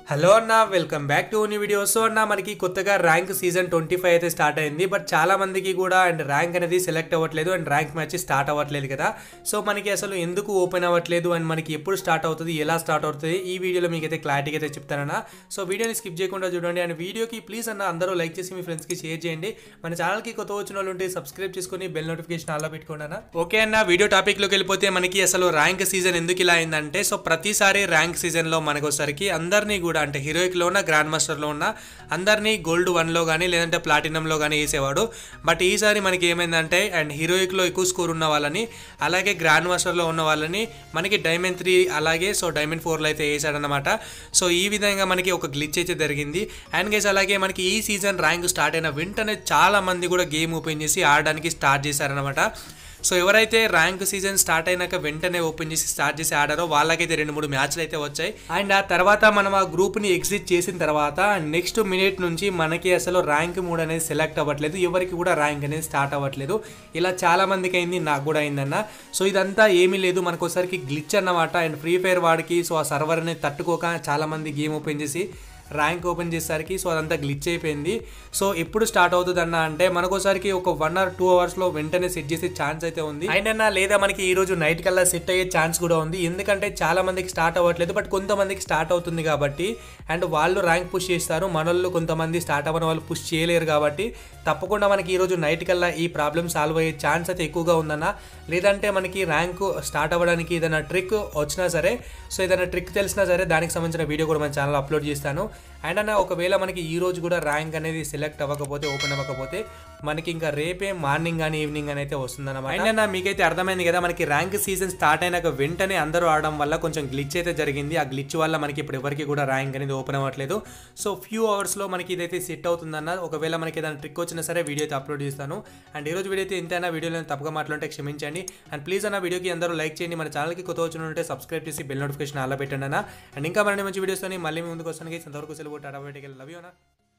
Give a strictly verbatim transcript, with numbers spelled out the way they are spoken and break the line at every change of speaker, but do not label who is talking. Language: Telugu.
హలో అన్న welcome back to new video. So అన్న మనకి కొత్తగా ర్యాంక్ సీజన్ ట్వంటీ ఫైవ్ అయితే స్టార్ట్ అయింది. బట్ చాలా మందికి కూడా అండ్ ర్యాంక్ అనేది సెలెక్ట్ అవ్వట్లేదు అండ్ ర్యాంక్ మ్యాచ్ స్టార్ట్ అవ్వట్లేదు కదా. సో మనకి అసలు ఎందుకు ఓపెన్ అవ్వట్లేదు అండ్ మనకి ఎప్పుడు స్టార్ట్ అవుతుంది, ఎలా స్టార్ట్ అవుతుంది, ఈ వీడియోలో మీకు అయితే క్లారిటీగా అయితే చెప్తానన్నా. సో వీడియోని స్కిప్ చేయకుండా చూడండి. అండ్ వీడియోకి ప్లీజ్ అన్న అందరూ లైక్ చేసి మీ ఫ్రెండ్స్కి షేర్ చేయండి. మన ఛానల్కి కొత్త వచ్చిన వాళ్ళు ఉంటే సబ్స్క్రైబ్ చేసుకొని బెల్ నోటిఫికేషన్ ఆల్లో పెట్టుకోండి అన్న. ఓకే అన్న, వీడియో టాపిక్లోకి వెళ్ళిపోతే మనకి అసలు ర్యాంక్ సీజన్ ఎందుకు ఇలా అయిందంటే, సో ప్రతిసారి ర్యాంక్ సీజన్లో మనకు వచ్చరికి అందరినీ కూడా అంటే హీరోయిక్లో ఉన్న గ్రాండ్ మాస్టర్లో ఉన్న అందరినీ గోల్డ్ వన్లో కానీ లేదంటే ప్లాటినంలో కానీ వేసేవాడు. బట్ ఈసారి మనకి ఏమైందంటే అండ్ హీరోయిక్లో ఎక్కువ స్కోర్ ఉన్న వాళ్ళని అలాగే గ్రాండ్ మాస్టర్లో ఉన్న వాళ్ళని మనకి డైమండ్ త్రీ అలాగే సో డైమండ్ ఫోర్లో అయితే వేసాడనమాట. సో ఈ విధంగా మనకి ఒక గ్లిచ్ అయితే జరిగింది. అండ్ గైస్ అలాగే మనకి ఈ సీజన్ ర్యాంక్ స్టార్ట్ అయిన వెంటనే చాలా మంది కూడా గేమ్ ఓపెన్ చేసి ఆడడానికి స్టార్ట్ చేశారనమాట. సో ఎవరైతే ర్యాంక్ సీజన్ స్టార్ట్ అయినాక వెంటనే ఓపెన్ చేసి స్టార్ట్ చేసి ఆడారో వాళ్ళకైతే రెండు మూడు మ్యాచ్లు అయితే వచ్చాయి. అండ్ ఆ తర్వాత మనం ఆ గ్రూప్ని ఎగ్జిట్ చేసిన తర్వాత నెక్స్ట్ మినిట్ నుంచి మనకి అసలు ర్యాంక్ మూడు అనేది సెలెక్ట్ అవ్వట్లేదు, ఎవరికి కూడా ర్యాంక్ అనేది స్టార్ట్ అవ్వట్లేదు. ఇలా చాలా మందికి అయింది, నాకు కూడా అయిందన్న. సో ఇదంతా ఏమీ లేదు, మనకు ఒకసారికి గ్లిచ్ అన్నమాట. అండ్ ఫ్రీ ఫైర్ వాడికి సో ఆ సర్వర్ అనేది తట్టుకోక చాలా మంది గేమ్ ఓపెన్ చేసి ర్యాంక్ ఓపెన్ చేసేసరికి సో అదంతా గ్లిచ్ అయిపోయింది. సో ఎప్పుడు స్టార్ట్ అవుతుంది అన్న అంటే మనకోసారికి ఒక వన్ ఆర్ టూ అవర్స్లో వెంటనే సెట్ చేసే ఛాన్స్ అయితే ఉంది. అండ్ అన్న లేదా మనకి ఈ రోజు నైట్ కల్లా సెట్ అయ్యే ఛాన్స్ కూడా ఉంది. ఎందుకంటే చాలా మందికి స్టార్ట్ అవ్వట్లేదు, బట్ కొంతమందికి స్టార్ట్ అవుతుంది కాబట్టి అండ్ వాళ్ళు ర్యాంక్ పుష్ చేస్తారు. మనోళ్ళు కొంతమంది స్టార్ట్ అవ్వని వాళ్ళు పుష్ చేయలేరు కాబట్టి తప్పకుండా మనకి ఈరోజు నైట్ కల్లా ఈ ప్రాబ్లమ్ సాల్వ్ అయ్యే ఛాన్స్ అయితే ఎక్కువగా ఉందన్న. లేదంటే మనకి ర్యాంక్ స్టార్ట్ అవ్వడానికి ఏదైనా ట్రిక్ వచ్చినా సరే, సో ఏదైనా ట్రిక్ తెలిసినా సరే దానికి సంబంధించిన వీడియో కూడా మన ఛానల్లో అప్లోడ్ చేస్తాను. అండ్ అన్న ఒకవేళ మనకి ఈ రోజు కూడా ర్యాంక్ అనేది సెలెక్ట్ అవ్వకపోతే ఓపెన్ అవ్వకపోతే మనకి ఇంకా రేపే మార్నింగ్ కానీ ఈవినింగ్ అని అయితే వస్తుందన్నమాట. అండ్ అన్న మీకైతే అర్థమైంది కదా, మనకి ర్యాంక్ సీజన్ స్టార్ట్ అయినాక వెంటనే అందరూ ఆడడం వల్ల కొంచెం గ్లిచ్ అయితే జరిగింది. ఆ గ్లిచ్ వల్ల మనకి ఇప్పుడు ఎవరికి కూడా ర్యాంక్ అనేది ఓపెన్ అవ్వట్లేదు. సో ఫ్యూ అవర్స్లో మనకి ఇదైతే సెట్ అవుతుందన్న. ఒకవేళ మనకి ఏదైనా ట్రిక్ వచ్చినా సరే వీడియో అయితే అప్లోడ్ చేస్తాను. అండ్ ఈరోజు వీడియో అయితే ఇంతైనా, వీడియోలో తప్పగా మాట్లాడితే క్షమించండి. అండ్ ప్లీజ్ అన్న వీడియోకి అందరూ లైక్ చేయండి. మన ఛానల్కి కొత్త వచ్చిన ఉంటే సబ్స్క్రైబ్ చేసి బెల్ నోటిఫికేషన్ అలా పెట్టండి అన్న. అండ్ ఇంకా మరిన్ని మంచి వీడియోస్ మళ్ళీ ముందుకు వస్తాను. అంతవరకు సెలవు tata bye take care, love you అన్న.